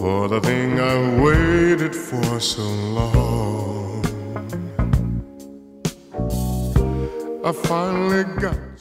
for the thing I've waited for so long. I finally got you.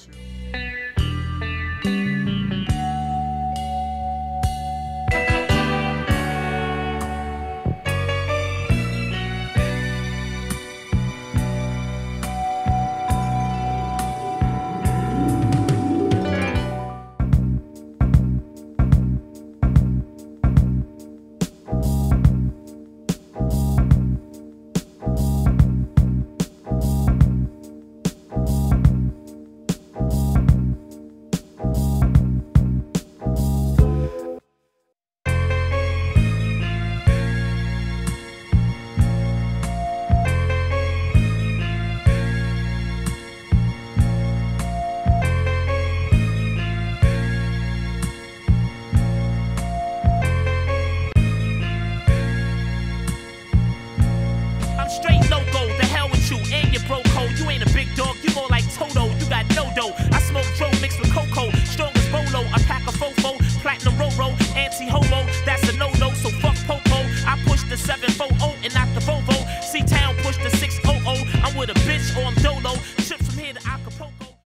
You ain't a big dog, you more like Toto. You got no dough. I smoke dro mixed with